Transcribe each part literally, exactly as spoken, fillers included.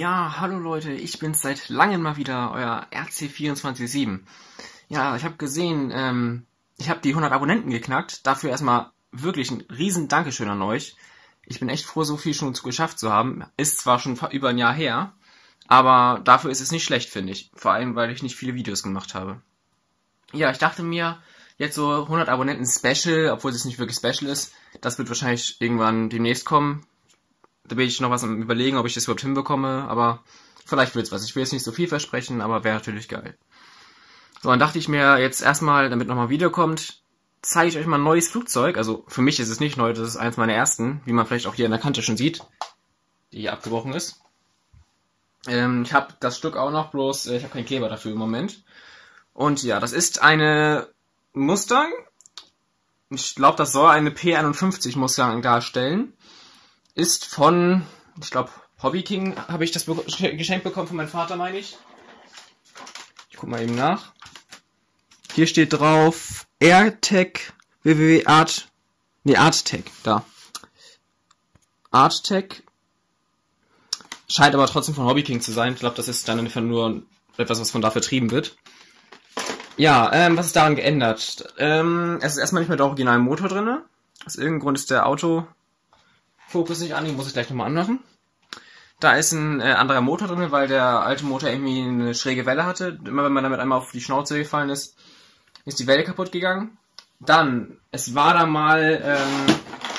Ja, hallo Leute, ich bin's seit langem mal wieder, euer R C vierundzwanzig sieben. Ja, ich habe gesehen, ähm, ich habe die hundert Abonnenten geknackt. Dafür erstmal wirklich ein riesen Dankeschön an euch. Ich bin echt froh, so viel schon geschafft zu haben. Ist zwar schon über ein Jahr her, aber dafür ist es nicht schlecht, finde ich. Vor allem, weil ich nicht viele Videos gemacht habe. Ja, ich dachte mir, jetzt so hundert Abonnenten Special, obwohl es nicht wirklich Special ist, das wird wahrscheinlich irgendwann demnächst kommen. Da bin ich noch was am Überlegen, ob ich das überhaupt hinbekomme, aber vielleicht wird's was. Ich will jetzt nicht so viel versprechen, aber wäre natürlich geil. So, dann dachte ich mir jetzt erstmal, damit nochmal ein Video kommt, zeige ich euch mal ein neues Flugzeug. Also für mich ist es nicht neu, das ist eins meiner ersten, wie man vielleicht auch hier in der Kante schon sieht, die hier abgebrochen ist. Ähm, ich habe das Stück auch noch, bloß äh, ich habe keinen Kleber dafür im Moment. Und ja, das ist eine Mustang. Ich glaube, das soll eine P einundfünfzig Mustang darstellen. Ist von, ich glaube, Hobby King habe ich das be geschenkt bekommen von meinem Vater, meine ich. Ich guck mal eben nach. Hier steht drauf AirTech www Art, nee, ArtTech, da. ArtTech. Scheint aber trotzdem von Hobby King zu sein. Ich glaube, das ist dann einfach nur etwas, was von da vertrieben wird. Ja, ähm, was ist daran geändert? Ähm, es ist erstmal nicht mehr der originale Motor drin. Aus irgendeinem Grund ist der Autofokus nicht an, den muss ich gleich nochmal anmachen. Da ist ein äh, anderer Motor drin, weil der alte Motor irgendwie eine schräge Welle hatte. Immer wenn man damit einmal auf die Schnauze gefallen ist, ist die Welle kaputt gegangen. Dann, es war da mal ähm,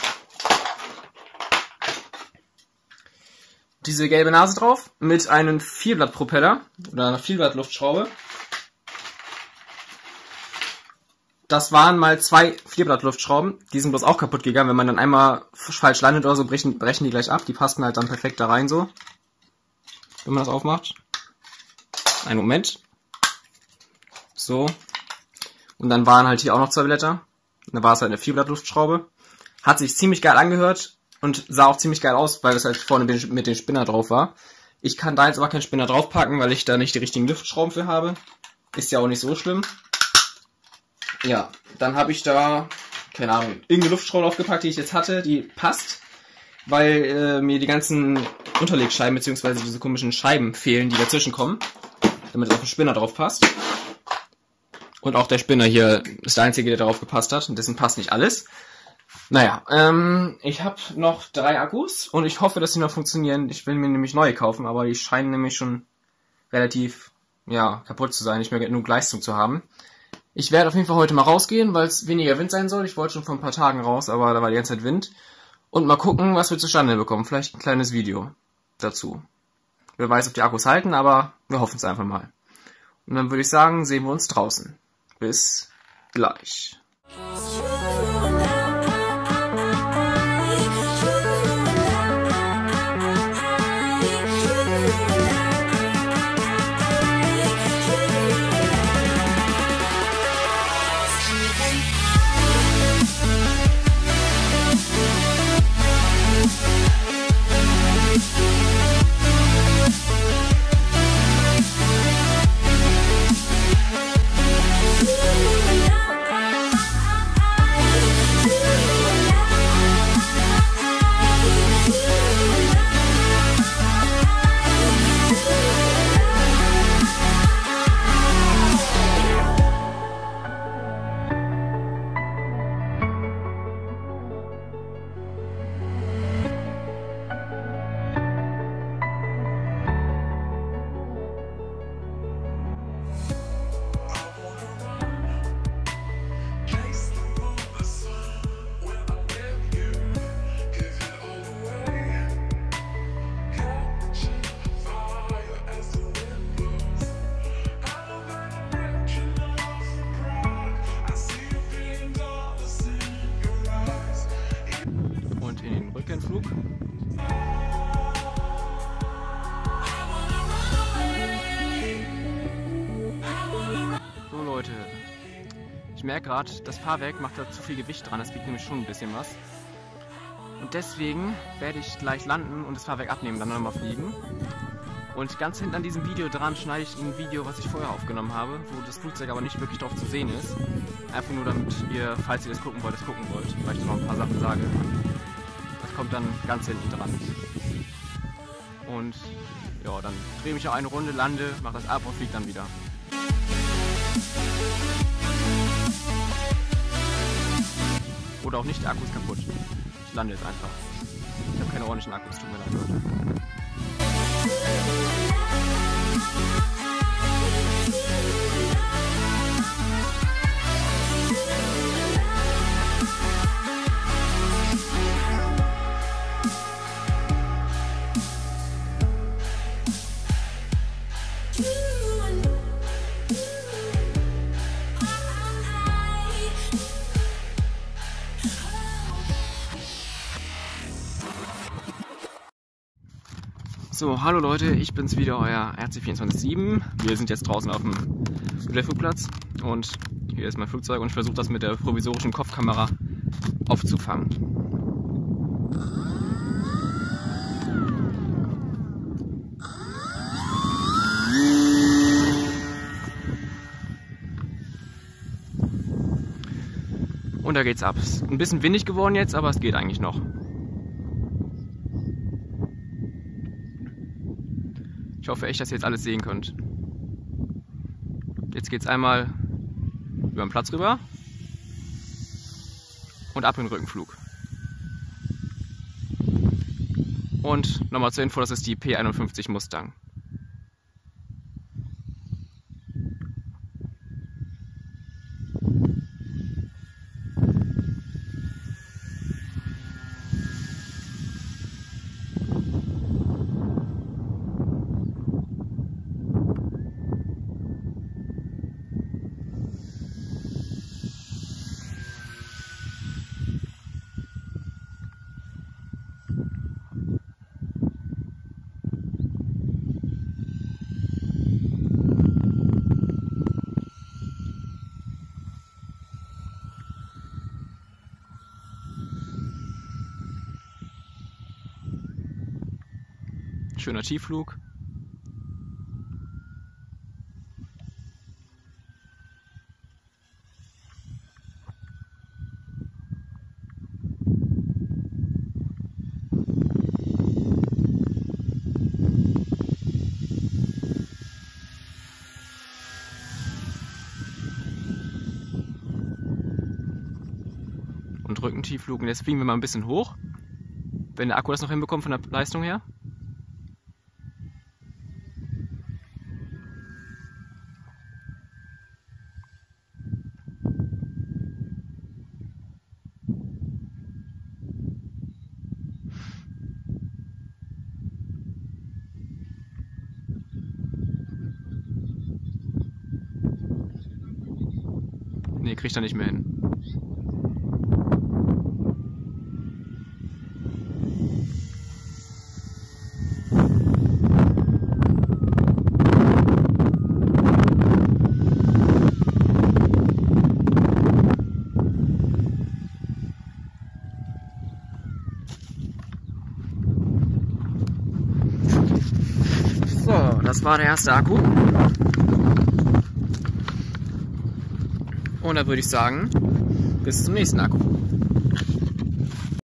diese gelbe Nase drauf mit einem Vierblattpropeller oder einer Vierblattluftschraube. Das waren mal zwei Vierblattluftschrauben, die sind bloß auch kaputt gegangen. Wenn man dann einmal falsch landet oder so, brechen, brechen die gleich ab. Die passen halt dann perfekt da rein so. Wenn man das aufmacht. Einen Moment. So. Und dann waren halt hier auch noch zwei Blätter. Da war es halt eine Vierblattluftschraube. Hat sich ziemlich geil angehört und sah auch ziemlich geil aus, weil das halt vorne mit dem Spinner drauf war. Ich kann da jetzt aber keinen Spinner draufpacken, weil ich da nicht die richtigen Luftschrauben für habe. Ist ja auch nicht so schlimm. Ja, dann habe ich da, keine Ahnung, irgendeine Luftschraube draufgepackt, die ich jetzt hatte, die passt, weil äh, mir die ganzen Unterlegscheiben bzw. diese komischen Scheiben fehlen, die dazwischen kommen, damit es auf den Spinner drauf passt. Und auch der Spinner hier ist der einzige, der darauf gepasst hat, und dessen passt nicht alles. Naja, ähm, ich habe noch drei Akkus und ich hoffe, dass die noch funktionieren. Ich will mir nämlich neue kaufen, aber die scheinen nämlich schon relativ, ja, kaputt zu sein, nicht mehr genug Leistung zu haben. Ich werde auf jeden Fall heute mal rausgehen, weil es weniger Wind sein soll. Ich wollte schon vor ein paar Tagen raus, aber da war die ganze Zeit Wind. Und mal gucken, was wir zustande bekommen. Vielleicht ein kleines Video dazu. Wer weiß, ob die Akkus halten, aber wir hoffen es einfach mal. Und dann würde ich sagen, sehen wir uns draußen. Bis gleich. Und in den Rückenflug. So Leute, ich merke gerade, das Fahrwerk macht da zu viel Gewicht dran, das wiegt nämlich schon ein bisschen was. Und deswegen werde ich gleich landen und das Fahrwerk abnehmen, dann nochmal fliegen. Und ganz hinten an diesem Video dran schneide ich ein Video, was ich vorher aufgenommen habe, wo das Flugzeug aber nicht wirklich drauf zu sehen ist. Einfach nur, damit ihr, falls ihr das gucken wollt, das gucken wollt, weil ich da noch ein paar Sachen sage. Das kommt dann ganz hinten dran. Und Ja, dann drehe mich auch eine Runde, lande, mache das ab und fliege dann wieder. Oder auch nicht, der Akku ist kaputt. Ich lande jetzt einfach. Ich habe keine ordentlichen Akkus, tut mir leid, Leute. So, hallo Leute, ich bin's wieder, euer R C vierundzwanzig sieben. Wir sind jetzt draußen auf dem Flugplatz und hier ist mein Flugzeug und ich versuche das mit der provisorischen Kopfkamera aufzufangen. Und da geht's ab. Ist ein bisschen windig geworden jetzt, aber es geht eigentlich noch. Ich hoffe echt, dass ihr jetzt alles sehen könnt. Jetzt geht's einmal über den Platz rüber und ab in den Rückenflug. Und nochmal zur Info, das ist die P einundfünfzig Mustang. Schöner Tiefflug. Und Rückentiefflug. Und jetzt fliegen wir mal ein bisschen hoch, wenn der Akku das noch hinbekommt von der Leistung her. Nee, kriegt er nicht mehr hin. So, das war der erste Akku. Und dann würde ich sagen, bis zum nächsten Akku.